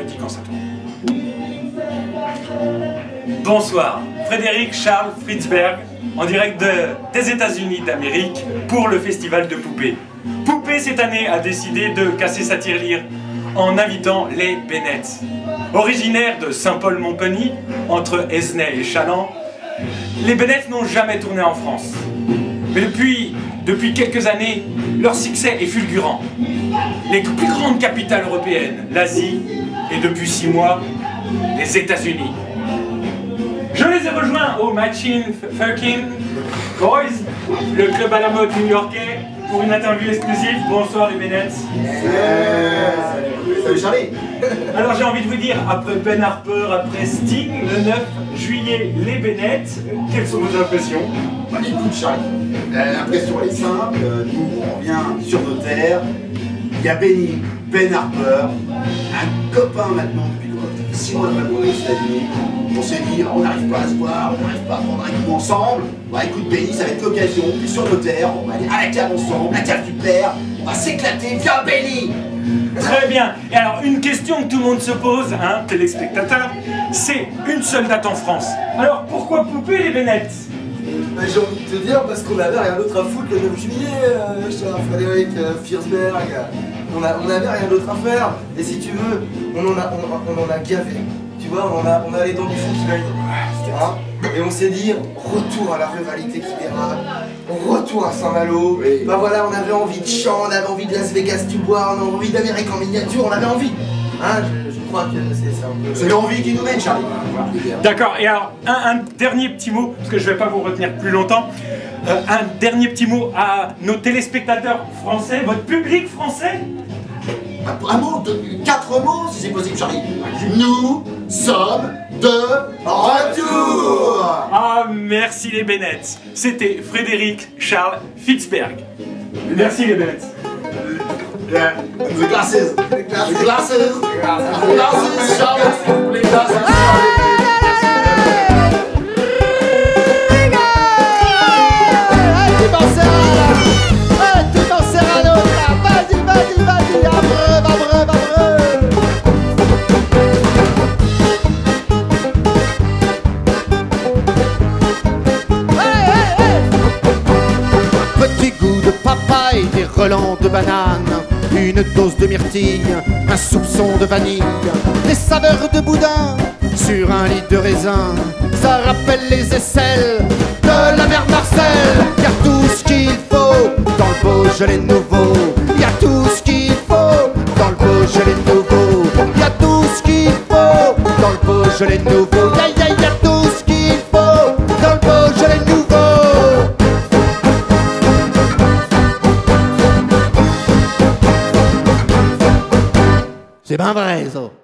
dis quand ça tourne. Bonsoir, Frédéric Charles Fritzberg, en direct des États-Unis d'Amérique pour le festival de Poupée. Poupée, cette année, a décidé de casser sa tirelire en invitant les Bennett. Originaires de Saint-Paul-Montpenny, entre Esnay et Chaland, les Bennett n'ont jamais tourné en France. Mais depuis quelques années, leur succès est fulgurant. Les plus grandes capitales européennes, l'Asie, et depuis 6 mois, les États-Unis. Je les ai rejoints au Machine Fucking Boys, le club à la mode new-yorkais, pour une interview exclusive. Bonsoir les Bennett. Salut Charlie. Alors j'ai envie de vous dire, après Ben Harper, après Sting, le 9 juillet, les Bennett, quelles sont vos impressions? Bah, écoute Charlie, l'impression elle est simple, nous on revient sur nos terres, il y a Benny, Ben Harper, un copain maintenant depuis 6 mois de aux États-Unis. On s'est dit, on n'arrive pas à se voir, on n'arrive pas à prendre un coup ensemble. Bah écoute Benny, ça va être l'occasion, puis sur nos terres, on va aller à la cave ensemble, la cave du père, on va s'éclater, viens Benny. Très bien. Et alors, une question que tout le monde se pose, hein, téléspectateurs, c'est une seule date en France. Alors, pourquoi Poupée les Bennett? Bah, j'ai envie de te dire, parce qu'on avait rien d'autre à foutre le 9 juillet, cher Frédéric Fritzberg. On avait rien d'autre à faire. Et si tu veux, on en a gavé. Tu vois, on a les dents du fond qui veulent. Hein, et on s'est dit, retour à la ruralité qui dérape, retour à Saint-Malo. Oui. Bah voilà, on avait envie de chant, on avait envie de Las Vegas du bois, on avait envie d'Amérique en miniature, on avait envie. Hein, je crois que c'est un peu... C'est l'envie qui nous mène Charlie. D'accord, et alors, un dernier petit mot, parce que je ne vais pas vous retenir plus longtemps. Un dernier petit mot à nos téléspectateurs français, votre public français. Un mot, 4 mots si c'est possible Charlie. Nous sommes de retour. Ah, merci les Bennett. C'était Frédéric Charles Fritzberg. Merci les Bennett. The glasses. The glasses. The glasses, Charlie. Les glasses, Charlie. Des relents de banane, une dose de myrtille, un soupçon de vanille, des saveurs de boudin sur un lit de raisin. Ça rappelle les aisselles de la mer Marcel. Y a tout ce qu'il faut dans le Beaujolais nouveau. Y a tout ce qu'il faut dans le Beaujolais nouveau. Y a tout ce qu'il faut dans le Beaujolais nouveau. Y a tout ce qu'il faut dans le Beaujolais nouveau. C'est bien vrai, ça.